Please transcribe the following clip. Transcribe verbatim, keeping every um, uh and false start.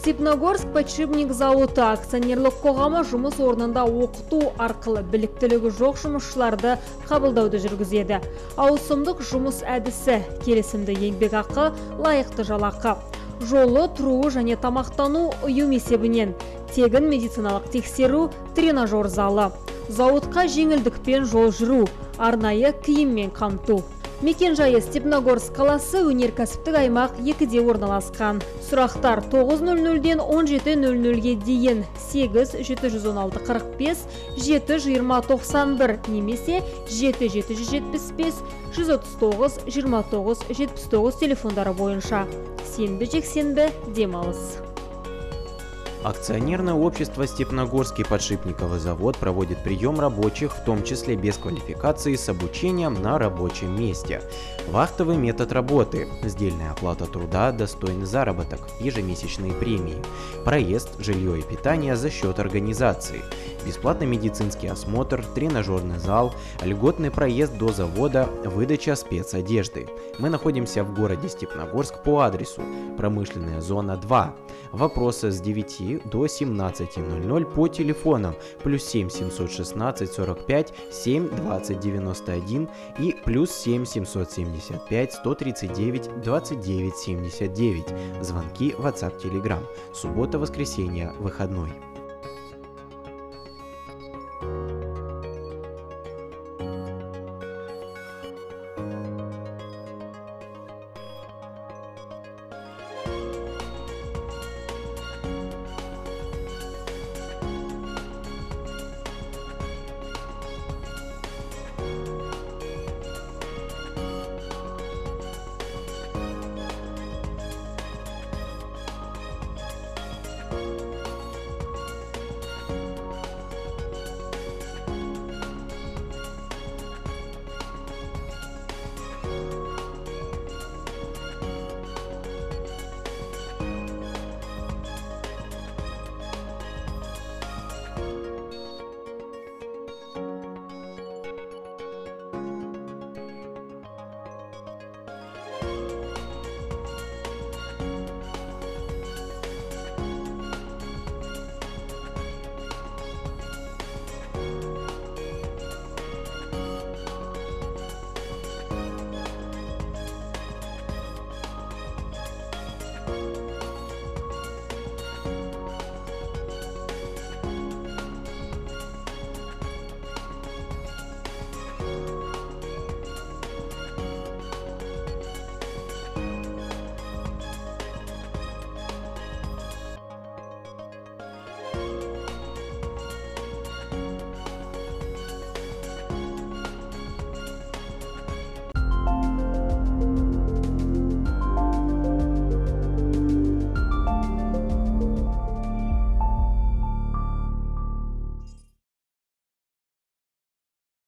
Степногорск подшипник зауыты акционерлік қоғамы жұмыс орнында оқыту арқылы біліктілігі жоқ жұмысшыларды қабылдауды жүргізеді. Ауысымдық жұмыс әдісі, келісімді еңбек ақы, лайықты жалақы. Жолы, тұруы және тамақтану ұйым есебінен, тегін медициналық тексеру, тренажер залы. Зауытқа жеңілдікпен жол жүру, арнайы киіммен қамту. Мекен жайы Степногорск қаласы, өнеркәсіптік аймақ екіде орналасқан. Сұрақтар тоғыз нөл нөлден он жеті нөл нөлге дейін сегіз жеті жүз он алты қырық бес жеті жиырма тоқсан бір немесе жеті жеті жүз жетпіс бес жүз отыз тоғыз жиырма тоғыз жетпіс тоғыз телефондары бойынша. Сенбі-жексенбі демалыс. Акционерное общество Степногорский подшипниковый завод проводит прием рабочих, в том числе без квалификации, с обучением на рабочем месте. Вахтовый метод работы, сдельная оплата труда, достойный заработок, ежемесячные премии, проезд, жилье и питание за счет организации, бесплатный медицинский осмотр, тренажерный зал, льготный проезд до завода, выдача спецодежды. Мы находимся в городе Степногорск по адресу промышленная зона два. Вопросы с девяти до семнадцати ноль ноль по телефонам плюс семь семьсот шестнадцать сорок пять семь двадцать девяносто один и плюс семь семьсот семьдесят пять сто тридцать девять двадцать девять семьдесят девять. Звонки WhatsApp, Telegram. Суббота, воскресенье, выходной.